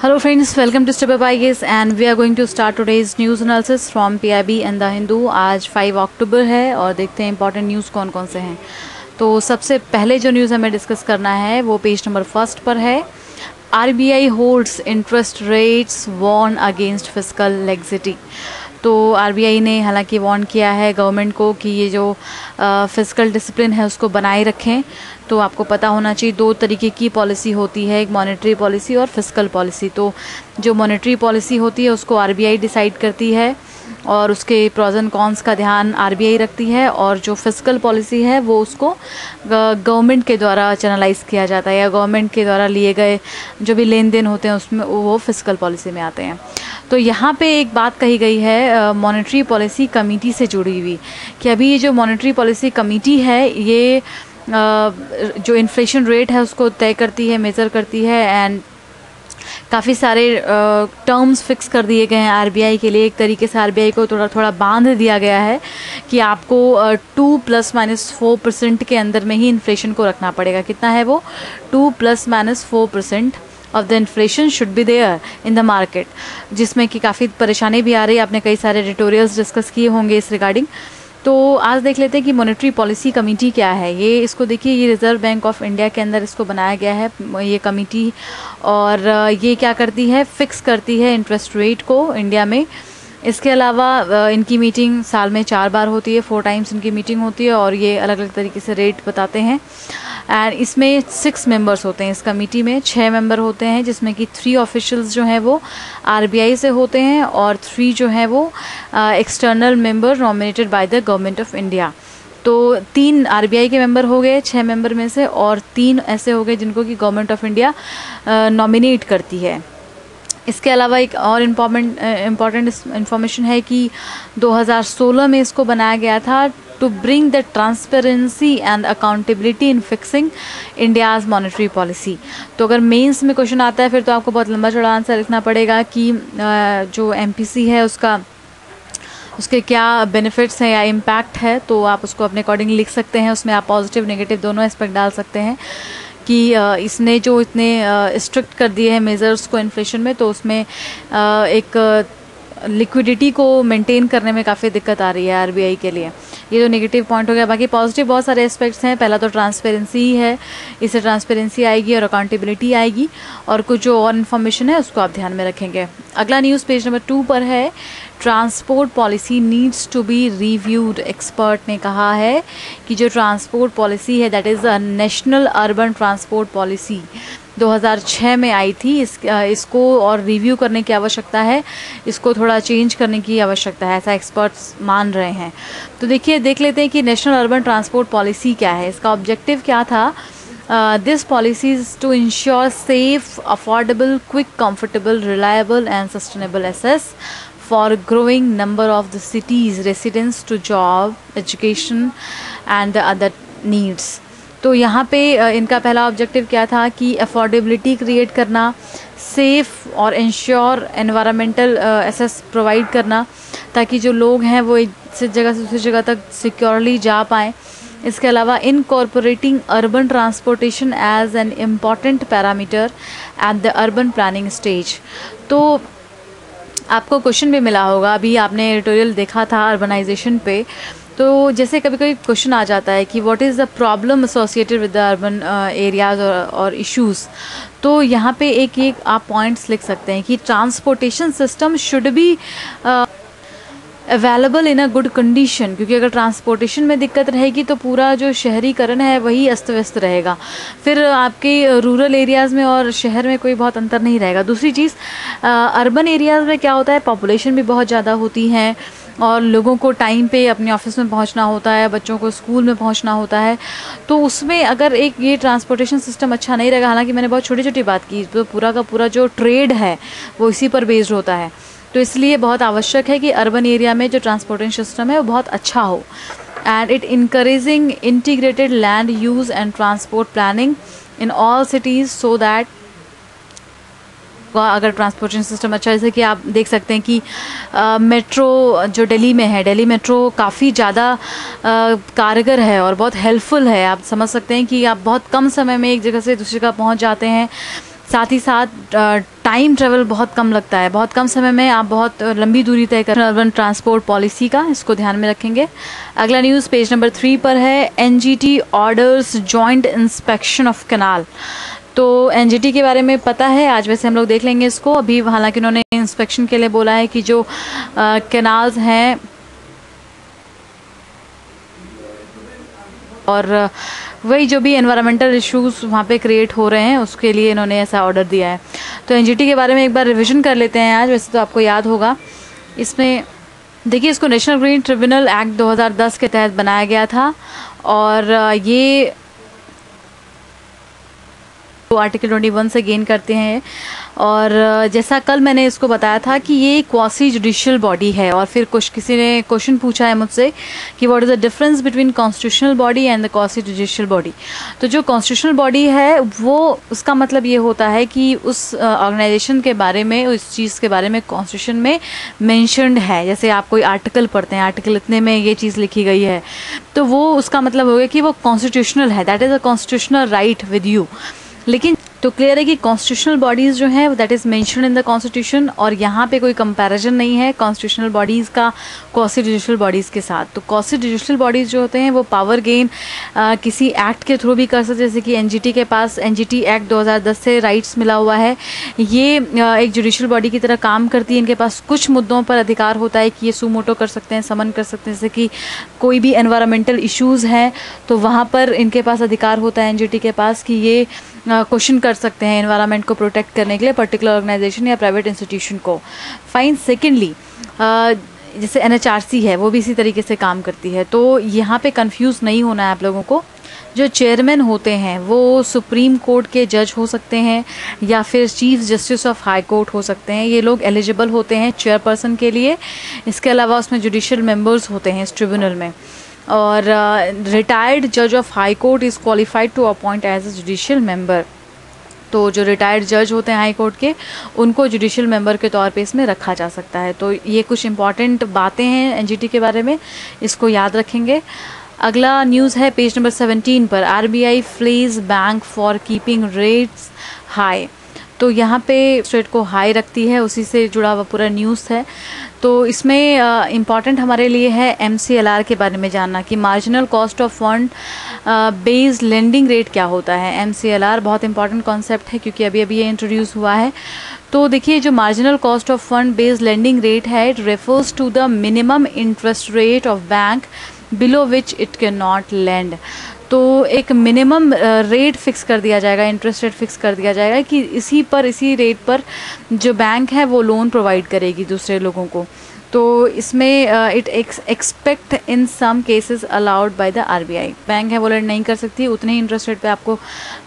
Hello friends, welcome to Step Up IAS and we are going to start today's news analysis from PIB and The Hindu। आज 5 अक्टूबर है और देखते हैं important news कौन कौन से हैं। तो सबसे पहले जो न्यूज़ हमें डिस्कस करना है वो पेज नंबर 1 पर है। RBI holds interest rates warn against fiscal laxity. तो RBI ने हालांकि वार्न किया है गवर्नमेंट को कि ये जो फिस्कल डिसिप्लिन है उसको बनाए रखें। तो आपको पता होना चाहिए दो तरीके की पॉलिसी होती है, एक मॉनेटरी पॉलिसी और फिस्कल पॉलिसी। तो जो मॉनेटरी पॉलिसी होती है उसको RBI डिसाइड करती है और उसके प्रॉज एंड कॉन्स का ध्यान RBI रखती है, और जो फिस्कल पॉलिसी है वो उसको गवर्नमेंट के द्वारा चैनलाइज किया जाता है या गवर्नमेंट के द्वारा लिए गए जो भी लेन देन होते हैं उसमें वो फिस्कल पॉलिसी में आते हैं। तो यहाँ पे एक बात कही गई है मॉनेटरी पॉलिसी कमेटी से जुड़ी हुई कि अभी ये जो मॉनेटरी पॉलिसी कमेटी है ये जो इन्फ्लेशन रेट है उसको तय करती है, मेज़र करती है, एंड काफ़ी सारे टर्म्स फिक्स कर दिए गए हैं RBI के लिए। एक तरीके से RBI को थोड़ा बांध दिया गया है कि आपको 2 ± 4% के अंदर में ही इन्फ्लेशन को रखना पड़ेगा। कितना है वो? 2 ± 4% of the inflation should be there in the market, जिसमें कि काफ़ी परेशानी भी आ रही है। आपने कई सारे एडिटोरियल्स डिस्कस किए होंगे इस रिगार्डिंग। तो आज देख लेते हैं कि मॉनेटरी पॉलिसी कमेटी क्या है। ये इसको देखिए, ये रिज़र्व बैंक ऑफ इंडिया के अंदर इसको बनाया गया है ये कमेटी, और ये क्या करती है, फिक्स करती है इंटरेस्ट रेट को इंडिया में। इसके अलावा इनकी मीटिंग साल में 4 बार होती है, 4 टाइम्स इनकी मीटिंग होती है और ये अलग अलग तरीके से रेट बताते हैं। एंड इसमें 6 मेंबर्स होते हैं इस कमेटी में, 6 मेंबर होते हैं जिसमें कि 3 ऑफिशियल्स जो हैं वो RBI से होते हैं और 3 जो हैं वो external member nominated by the government of India. तो 3 RBI के मेंबर हो गए 6 मेंबर में से, और 3 ऐसे हो गए जिनको कि गवर्नमेंट ऑफ इंडिया नॉमिनेट करती है। इसके अलावा एक और इम्पॉर्टेंट इन्फॉर्मेशन है कि 2016 में इसको बनाया गया था to bring the transparency and accountability in fixing India's monetary policy. तो अगर मेंस में क्वेश्चन आता है फिर तो आपको बहुत लंबा चौड़ा आंसर लिखना पड़ेगा कि जो MPC है उसके क्या बेनिफिट्स हैं या इम्पैक्ट है। तो आप उसको अपने अकॉर्डिंग लिख सकते हैं, उसमें आप पॉजिटिव नेगेटिव दोनों एस्पेक्ट डाल सकते हैं कि इसने जो इतने स्ट्रिक्ट कर दिए हैं मेज़र्स को इन्फ्लेशन में, तो उसमें एक लिक्विडिटी को मेंटेन करने में काफ़ी दिक्कत आ रही है RBI के लिए। ये जो नेगेटिव पॉइंट हो गया। बाकी पॉजिटिव बहुत सारे एस्पेक्ट्स हैं। पहला तो ट्रांसपेरेंसी ही है, इससे ट्रांसपेरेंसी आएगी और अकाउंटेबिलिटी आएगी, और कुछ जो और इन्फॉर्मेशन है उसको आप ध्यान में रखेंगे। अगला न्यूज़ पेज नंबर 2 पर है। Transport policy needs to be reviewed. Expert ने कहा है कि जो ट्रांसपोर्ट पॉलिसी है that is a national urban transport policy 2006 में आई थी, इसको और रिव्यू करने की आवश्यकता है, इसको थोड़ा चेंज करने की आवश्यकता है, ऐसा एक्सपर्ट्स मान रहे हैं। तो देखिए, देख लेते हैं कि नेशनल अर्बन ट्रांसपोर्ट पॉलिसी क्या है, इसका ऑब्जेक्टिव क्या था। This policy is to ensure safe, affordable, quick, comfortable, reliable and sustainable access for growing number of the city's residents to job, education and the other needs। तो यहाँ पे इनका पहला ऑब्जेक्टिव क्या था कि अफोर्डेबिलिटी क्रिएट करना, सेफ़ और इंश्योर एनवायरमेंटल एसेस प्रोवाइड करना ताकि जो लोग हैं वो एक जगह से दूसरी जगह तक सिक्योरली जा पाएँ। इसके अलावा incorporating urban transportation as an important parameter at the urban planning stage. तो आपको क्वेश्चन भी मिला होगा, अभी आपने एडिटोरियल देखा था अर्बनाइजेशन पे। तो जैसे कभी कभी क्वेश्चन आ जाता है कि what is the problem associated with the urban areas और इश्यूज़। तो यहाँ पे एक आप पॉइंट्स लिख सकते हैं कि transportation system should be available in a good condition, क्योंकि अगर ट्रांसपोर्टेशन में दिक्कत रहेगी तो पूरा जो शहरीकरण है वही अस्त व्यस्त रहेगा, फिर आपके रूरल एरियाज़ में और शहर में कोई बहुत अंतर नहीं रहेगा। दूसरी चीज़, अर्बन एरियाज़ में क्या होता है, पॉपुलेशन भी बहुत ज़्यादा होती है और लोगों को टाइम पे अपने ऑफिस में पहुंचना होता है, बच्चों को स्कूल में पहुंचना होता है। तो उसमें अगर एक ये ट्रांसपोर्टेशन सिस्टम अच्छा नहीं रहेगा, हालांकि मैंने बहुत छोटी छोटी बात की, तो पूरा का पूरा जो ट्रेड है वो इसी पर बेस्ड होता है। तो इसलिए बहुत आवश्यक है कि अर्बन एरिया में जो ट्रांसपोर्टेशन सिस्टम है वो बहुत अच्छा हो। And it encouraging integrated land use and transport planning in all cities so that अगर ट्रांसपोर्टेशन सिस्टम अच्छा, जैसे कि आप देख सकते हैं कि मेट्रो जो दिल्ली में है, दिल्ली मेट्रो काफ़ी ज़्यादा कारगर है और बहुत हेल्पफुल है। आप समझ सकते हैं कि आप बहुत कम समय में एक जगह से दूसरी जगह पहुंच जाते हैं साथ ही साथ टाइम ट्रेवल बहुत कम लगता है, बहुत कम समय में आप बहुत लंबी दूरी तय कर अर्बन ट्रांसपोर्ट पॉलिसी का, इसको ध्यान में रखेंगे। अगला न्यूज़ पेज नंबर 3 पर है, NGT orders joint inspection of canal. तो एनजीटी के बारे में पता है, आज वैसे हम लोग देख लेंगे इसको। अभी हालांकि उन्होंने इंस्पेक्शन के लिए बोला है कि जो कैनाल्स हैं और वही जो भी एनवायरमेंटल इश्यूज वहाँ पे क्रिएट हो रहे हैं उसके लिए इन्होंने ऐसा ऑर्डर दिया है। तो एनजीटी के बारे में एक बार रिवीजन कर लेते हैं आज, वैसे तो आपको याद होगा। इसमें देखिए, इसको नेशनल ग्रीन ट्रिब्यूनल एक्ट 2010 के तहत बनाया गया था और ये आर्टिकल 21 से गेन करते हैं। और जैसा कल मैंने इसको बताया था कि ये क्वासी जुडिशियल बॉडी है। और फिर किसी ने क्वेश्चन पूछा है मुझसे कि what is the difference between constitutional body and the quasi judicial body. तो जो कॉन्स्टिट्यूशनल बॉडी है वो, उसका मतलब ये होता है कि उस ऑर्गेनाइजेशन के बारे में, उस चीज़ के बारे में कॉन्स्टिट्यूशन में मेंशन्ड है। जैसे आप कोई आर्टिकल पढ़ते हैं, आर्टिकल इतने में ये चीज़ लिखी गई है, तो वो उसका मतलब हो गया कि वो कॉन्स्टिट्यूशनल है, that is a constitutional right with you. लेकिन तो क्लियर है कि कॉन्स्टिट्यूशनल बॉडीज़ जो हैं that is mentioned in the constitution, और यहाँ पे कोई कंपैरिजन नहीं है कॉन्स्टिट्यूशनल बॉडीज़ का क्वासी जुडिशियल बॉडीज़ के साथ। तो क्वासी जुडिशियल बॉडीज़ जो होते हैं वो पावर गेन किसी एक्ट के थ्रू भी कर सकते हैं, जैसे कि एनजीटी के पास एनजीटी एक्ट 2010 से राइट्स मिला हुआ है। ये एक जुडिशियल बॉडी की तरह काम करती है। इनके पास कुछ मुद्दों पर अधिकार होता है कि ये सुमोटो कर सकते हैं, समन कर सकते हैं, जैसे कि कोई भी एनवायरमेंटल इश्यूज़ हैं तो वहाँ पर इनके पास अधिकार होता है एनजीटी के पास कि ये क्वेश्चन कर सकते हैं एनवायरनमेंट को प्रोटेक्ट करने के लिए पर्टिकुलर ऑर्गेनाइजेशन या प्राइवेट इंस्टीट्यूशन को। फाइन। सेकेंडली, जैसे एनएचआरसी है वो भी इसी तरीके से काम करती है। तो यहाँ पे कंफ्यूज नहीं होना है आप लोगों को। जो चेयरमैन होते हैं वो सुप्रीम कोर्ट के जज हो सकते हैं या फिर chief justice of high court हो सकते हैं। ये लोग एलिजिबल होते हैं चेयरपर्सन के लिए। इसके अलावा उसमें जुडिशियल मेंबर्स होते हैं इस ट्रिब्यूनल में। और रिटायर्ड जज of high court is qualified to appoint as a judicial member. तो जो रिटायर्ड जज होते हैं हाई कोर्ट के, उनको जुडिशियल मेंबर के तौर पे इसमें रखा जा सकता है। तो ये कुछ इंपॉर्टेंट बातें हैं एनजीटी के बारे में, इसको याद रखेंगे। अगला न्यूज़ है पेज नंबर 17 पर, RBI flags bank for keeping rates high. तो यहाँ पे रेट को हाई रखती है, उसी से जुड़ा हुआ पूरा न्यूज़ है। तो इसमें इम्पॉर्टेंट हमारे लिए है एमसीएलआर के बारे में जानना कि marginal cost of fund based lending rate क्या होता है। एमसीएलआर बहुत इंपॉर्टेंट कॉन्सेप्ट है क्योंकि अभी अभी ये इंट्रोड्यूस हुआ है। तो देखिए, जो marginal cost of fund based lending rate है, it refers to the minimum interest rate of bank below which it can not lend. तो एक मिनिमम रेट फिक्स कर दिया जाएगा, इंटरेस्ट रेट फिक्स कर दिया जाएगा कि इसी रेट पर जो बैंक है वो लोन प्रोवाइड करेगी दूसरे लोगों को। तो इसमें it expect in some cases allowed by the RBI. Bank है वो लेंड नहीं कर सकती, उतने ही इंटरेस्ट रेट पे आपको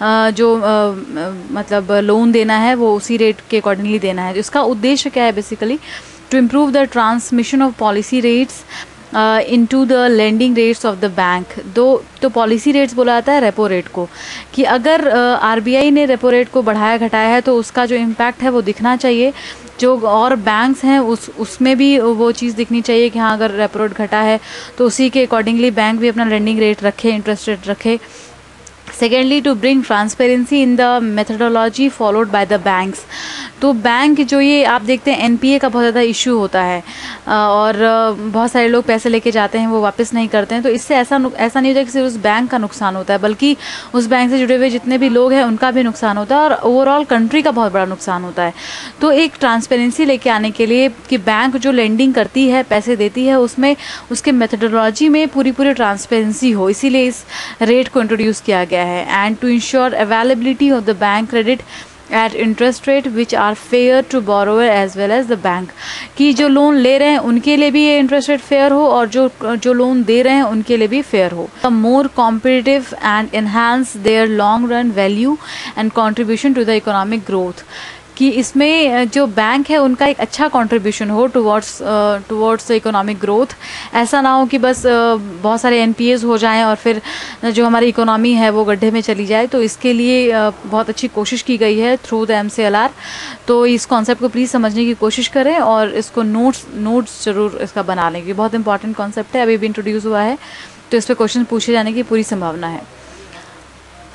मतलब लोन देना है वो उसी रेट के अकॉर्डिंगली देना है। तो इसका उद्देश्य क्या है basically, to improve the transmission of policy rates into the lending rates of the bank. तो पॉलिसी रेट्स बोला जाता है रेपो रेट को, कि अगर आरबीआई ने रेपो रेट को बढ़ाया घटाया है तो उसका जो इम्पैक्ट है वो दिखना चाहिए। जो और बैंक्स हैं उसमें भी वो चीज़ दिखनी चाहिए कि हाँ, अगर रेपो रेट घटा है तो उसी के अकॉर्डिंगली बैंक भी अपना लेंडिंग रेट रखे, इंटरेस्ट रेट रखे। Secondly, to bring transparency in the methodology followed by the banks. तो बैंक जो ये आप देखते हैं एनपीए का बहुत ज़्यादा इशू होता है और बहुत सारे लोग पैसे लेके जाते हैं वो वापस नहीं करते हैं। तो इससे ऐसा नहीं होता कि सिर्फ उस बैंक का नुकसान होता है, बल्कि उस बैंक से जुड़े हुए जितने भी लोग हैं उनका भी नुकसान होता है और ओवरऑल कंट्री का बहुत बड़ा नुकसान होता है। तो एक ट्रांसपेरेंसी लेके आने के लिए कि बैंक जो लेंडिंग करती है, पैसे देती है, उसमें उसके मेथडोलॉजी में पूरी ट्रांसपेरेंसी हो, इसीलिए इस रेट को इंट्रोड्यूस किया गया है। And to ensure availability of the bank credit at interest rate which are fair to borrower as well as the bank. कि जो लोन ले रहे हैं उनके लिए भी ये इंटरेस्ट रेट फेयर हो और जो लोन दे रहे हैं उनके लिए भी फेयर हो। More competitive and enhance their long run value and contribution to the economic growth. कि इसमें जो बैंक है उनका एक अच्छा कंट्रीब्यूशन हो टुवर्ड्स द इकोनॉमिक ग्रोथ। ऐसा ना हो कि बस बहुत सारे एनपीएस हो जाएं और फिर जो हमारी इकोनॉमी है वो गड्ढे में चली जाए। तो इसके लिए बहुत अच्छी कोशिश की गई है थ्रू द एमसीएलआर। तो इस कॉन्सेप्ट को प्लीज़ समझने की कोशिश करें और इसको नोट्स ज़रूर इसका बना लें, बहुत इंपॉर्टेंट कॉन्सेप्ट है, अभी भी इंट्रोड्यूस हुआ है तो इस पर क्वेश्चन पूछे जाने की पूरी संभावना है।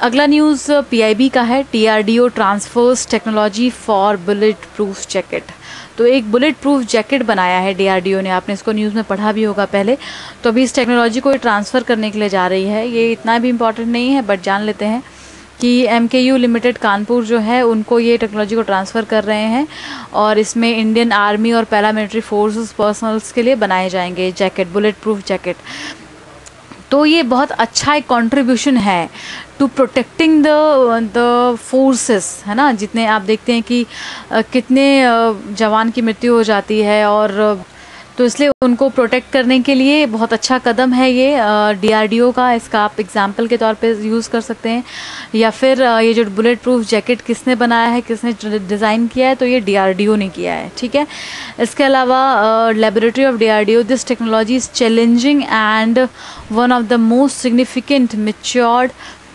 अगला न्यूज़ पीआईबी का है, DRDO transfers technology for bullet proof jacket. तो एक बुलेट प्रूफ जैकेट बनाया है डीआरडीओ ने, आपने इसको न्यूज़ में पढ़ा भी होगा पहले। तो अभी इस टेक्नोलॉजी को ट्रांसफ़र करने के लिए जा रही है। ये इतना भी इम्पॉर्टेंट नहीं है, बट जान लेते हैं कि एमकेयू लिमिटेड कानपुर जो है उनको ये टेक्नोलॉजी को ट्रांसफ़र कर रहे हैं, और इसमें इंडियन आर्मी और पैरामिलिट्री फोर्सेस पर्सनल्स के लिए बनाए जाएंगे जैकेट, बुलेट प्रूफ जैकेट। तो ये बहुत अच्छा एक कंट्रीब्यूशन है टू प्रोटेक्टिंग द फोर्सेस, है ना। जितने आप देखते हैं कि कितने जवान की मृत्यु हो जाती है, और तो इसलिए उनको प्रोटेक्ट करने के लिए बहुत अच्छा कदम है ये डीआरडीओ का। इसका आप एग्जाम्पल के तौर पे यूज़ कर सकते हैं। या फिर ये जो बुलेट प्रूफ जैकेट किसने बनाया है, किसने डिज़ाइन किया है, तो ये डीआरडीओ ने किया है, ठीक है। इसके अलावा laboratory of DRDO, this technology is challenging and one of the most significant matured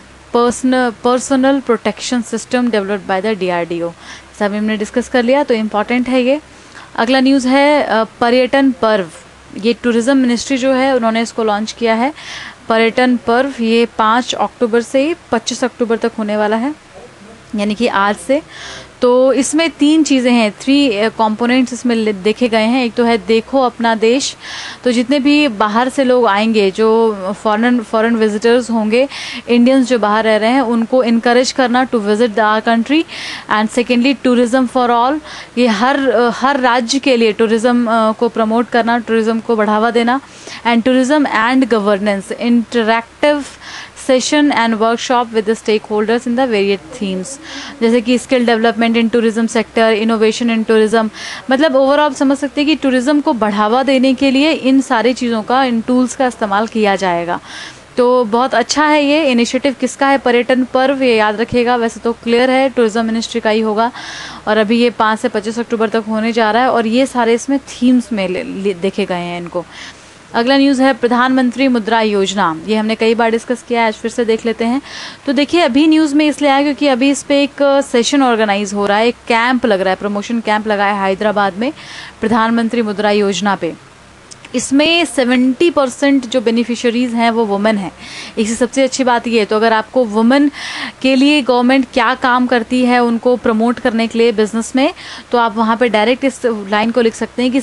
personal protection system developed by the DRDO. सब हमने डिस्कस कर लिया, तो इम्पॉर्टेंट है ये। अगला न्यूज़ है पर्यटन पर्व। ये टूरिज़्म मिनिस्ट्री जो है उन्होंने इसको लॉन्च किया है। पर्यटन पर्व ये 5 अक्टूबर से 25 अक्टूबर तक होने वाला है, यानी कि आज से। तो इसमें 3 चीज़ें हैं, 3 कंपोनेंट्स इसमें देखे गए हैं। एक तो है देखो अपना देश, तो जितने भी बाहर से लोग आएंगे, जो फॉरेन विजिटर्स होंगे, इंडियंस जो बाहर रह रहे हैं, उनको इनकरेज करना to visit our country. And secondly tourism for all, ये हर राज्य के लिए टूरिज़्म को प्रमोट करना, टूरिज़्म को बढ़ावा देना। And tourism and governance, interactive session and workshop with the stakeholders in the various themes, जैसे कि skill development in tourism sector, innovation in tourism. मतलब ओवरऑल समझ सकते हैं कि टूरिज्म को बढ़ावा देने के लिए इन सारी चीज़ों का, इन टूल्स का इस्तेमाल किया जाएगा। तो बहुत अच्छा है ये इनिशिएटिव। किसका है? पर्यटन पर्व, ये याद रखिएगा। वैसे तो क्लियर है टूरिज्म मिनिस्ट्री का ही होगा, और अभी ये 5 से 25 अक्टूबर तक होने जा रहा है, और ये सारे इसमें थीम्स में देखे गए हैं इनको। अगला न्यूज़ है प्रधानमंत्री मुद्रा योजना। ये हमने कई बार डिस्कस किया है, आज फिर से देख लेते हैं। तो देखिए अभी न्यूज़ में इसलिए आया क्योंकि अभी इस पर एक सेशन ऑर्गेनाइज हो रहा है, एक कैंप लग रहा है, प्रमोशन कैंप लगा है हैदराबाद में प्रधानमंत्री मुद्रा योजना पे। इसमें 70% जो बेनिफिशरीज़ हैं वो वुमेन हैं। इसी सबसे अच्छी बात ये है। तो अगर आपको वुमेन के लिए गवर्नमेंट क्या काम करती है उनको प्रमोट करने के लिए बिजनेस में, तो आप वहाँ पे डायरेक्ट इस लाइन को लिख सकते हैं कि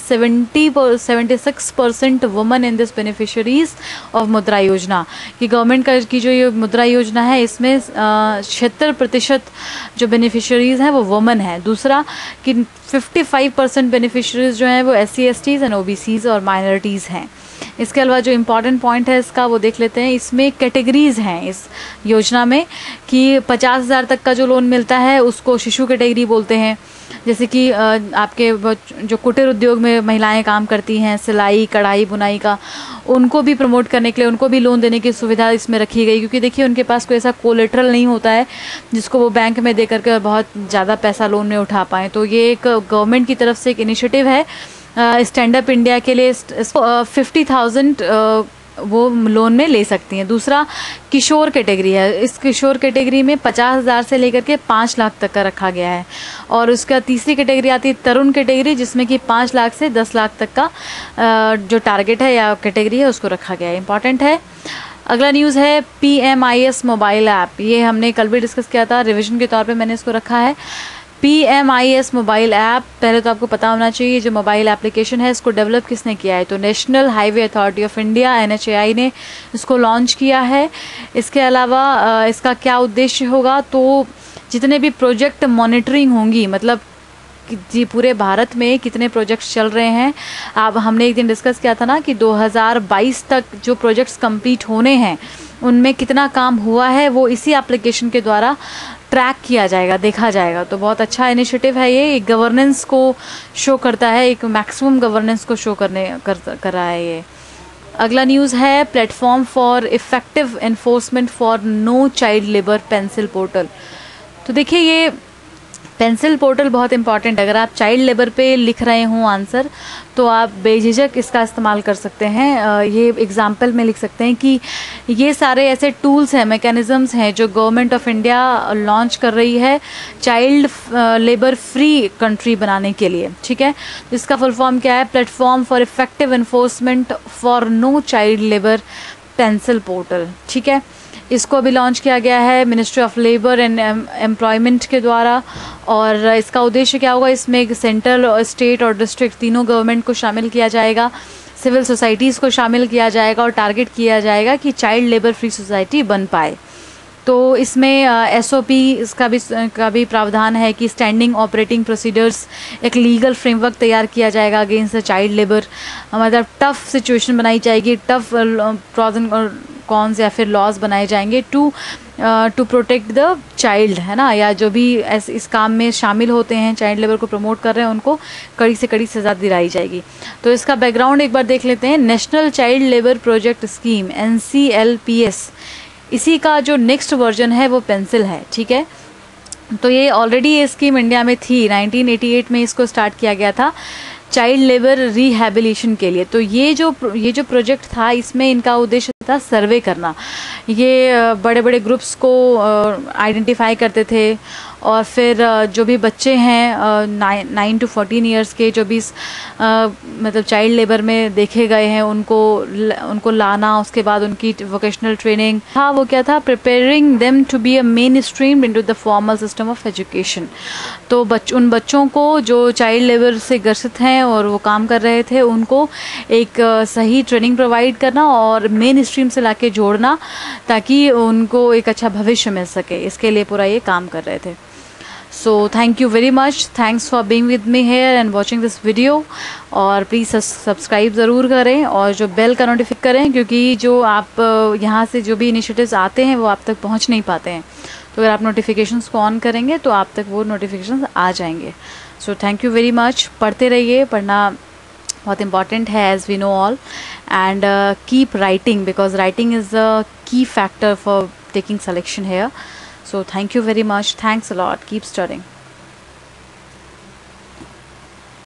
76% women in this beneficiaries of Mudra Yojana. कि गवर्नमेंट का की जो ये मुद्रा योजना है इसमें 76% जो बेनिफिशरीज़ हैं वो वुमेन है। दूसरा कि 55% बेनिफिशरीज़ जो हैं वो SC STs एंड OBCs और माइनॉरिटीज़ हैं। इसके अलावा जो इम्पॉर्टेंट पॉइंट है इसका वो देख लेते हैं। इसमें कैटेगरीज़ हैं इस योजना में, कि 50,000 तक का जो लोन मिलता है उसको शिशु कैटेगरी बोलते हैं। जैसे कि आपके जो कुटीर उद्योग में महिलाएं काम करती हैं, सिलाई कढ़ाई बुनाई का, उनको भी प्रमोट करने के लिए उनको भी लोन देने की सुविधा इसमें रखी गई। क्योंकि देखिए उनके पास कोई ऐसा कोलेटरल नहीं होता है जिसको वो बैंक में दे करके बहुत ज़्यादा पैसा लोन में उठा पाएँ। तो ये एक गवर्नमेंट की तरफ से एक इनिशिएटिव है स्टैंड अप इंडिया के लिए। 50,000 वो लोन में ले सकती हैं। दूसरा किशोर कैटेगरी है। इस किशोर कैटेगरी में 50,000 से लेकर के 5 लाख तक का रखा गया है। और उसका तीसरी कैटेगरी आती है तरुण कैटेगरी, जिसमें कि 5 लाख से 10 लाख तक का जो टारगेट है या कैटेगरी है उसको रखा गया है। इंपॉर्टेंट है। अगला न्यूज़ है PMIS मोबाइल ऐप। ये हमने कल भी डिस्कस किया था, रिविजन के तौर पे मैंने इसको रखा है। PMIS मोबाइल ऐप, पहले तो आपको पता होना चाहिए जो मोबाइल एप्लीकेशन है इसको डेवलप किसने किया है, तो national highway authority of India NHAI ने इसको लॉन्च किया है। इसके अलावा इसका क्या उद्देश्य होगा, तो जितने भी प्रोजेक्ट मॉनिटरिंग होंगी, मतलब जी पूरे भारत में कितने प्रोजेक्ट्स चल रहे हैं। अब हमने एक दिन डिस्कस किया था ना कि 2022 तक जो प्रोजेक्ट्स कंप्लीट होने हैं उनमें कितना काम हुआ है, वो इसी एप्लीकेशन के द्वारा ट्रैक किया जाएगा, देखा जाएगा। तो बहुत अच्छा इनिशिएटिव है ये। एक गवर्नेंस को शो करता है, एक मैक्सिमम गवर्नेंस को शो कर रहा है ये। अगला न्यूज़ है platform for effective enforcement for no child labour pencil portal. तो देखिए ये पेंसिल पोर्टल बहुत इंपॉर्टेंट है। अगर आप चाइल्ड लेबर पे लिख रहे हों आंसर, तो आप बेझिझक इसका इस्तेमाल कर सकते हैं। ये एग्जाम्पल में लिख सकते हैं कि ये सारे ऐसे टूल्स हैं, मैकेनिज़म्स हैं जो गवर्नमेंट ऑफ इंडिया लॉन्च कर रही है चाइल्ड लेबर फ्री कंट्री बनाने के लिए, ठीक है। इसका फुल फॉर्म क्या है? Platform for effective enforcement for no child labour pencil portal, ठीक है। इसको अभी लॉन्च किया गया है ministry of labour and employment के द्वारा। और इसका उद्देश्य क्या होगा, इसमें सेंट्रल और स्टेट और डिस्ट्रिक्ट तीनों गवर्नमेंट को शामिल किया जाएगा, सिविल सोसाइटीज़ को शामिल किया जाएगा और टारगेट किया जाएगा कि चाइल्ड लेबर फ्री सोसाइटी बन पाए। तो इसमें एसओपी इसका भी प्रावधान है कि स्टैंडिंग ऑपरेटिंग प्रोसीजर्स, एक लीगल फ्रेमवर्क तैयार किया जाएगा अगेंस्ट चाइल्ड लेबर। मतलब टफ़ सिचुएशन बनाई जाएगी, टफ़ प्रॉज एंड कॉन्स या फिर लॉज बनाए जाएंगे टू प्रोटेक्ट द चाइल्ड, है ना, या जो भी इस काम में शामिल होते हैं, चाइल्ड लेबर को प्रमोट कर रहे हैं, उनको कड़ी से कड़ी सज़ा दिलाई जाएगी। तो इसका बैकग्राउंड एक बार देख लेते हैं। National child labour project scheme NCLPS, इसी का जो नेक्स्ट वर्जन है वो पेंसिल है, ठीक है। तो ये ऑलरेडी ये स्कीम इंडिया में थी, 1988 में इसको स्टार्ट किया गया था चाइल्ड लेबर रिहैबिलिटेशन के लिए। तो ये जो प्रोजेक्ट था, इसमें इनका उद्देश्य था सर्वे करना। ये बड़े बड़े ग्रुप्स को आइडेंटिफाई करते थे और फिर जो भी बच्चे हैं 9 to 14 ईयर्स के, जो भी मतलब चाइल्ड लेबर में देखे गए हैं, उनको लाना, उसके बाद उनकी वोकेशनल ट्रेनिंग था। वो क्या था, preparing them to be a mainstream into the formal system of education. तो उन बच्चों को जो चाइल्ड लेबर से ग्रसित हैं और वो काम कर रहे थे, उनको एक सही ट्रेनिंग प्रोवाइड करना और मेन स्ट्रीम से लाके जोड़ना, ताकि उनको एक अच्छा भविष्य मिल सके। इसके लिए पूरा ये काम कर रहे थे। So thank you very much, thanks for being with me here and watching this video. और प्लीज़ सब्सक्राइब ज़रूर करें और जो बेल का नोटिफिक करें, क्योंकि जो आप यहाँ से जो भी इनिशिएटिव्स आते हैं वो आप तक पहुँच नहीं पाते हैं। तो अगर आप नोटिफिकेशंस को ऑन करेंगे तो आप तक वो नोटिफिकेशंस आ जाएंगे। So thank you very much. पढ़ते रहिए, पढ़ना बहुत इंपॉर्टेंट है as we know all, and keep writing because writing is a key factor for taking selection here. So thank you very much, thanks a lot, keep studying.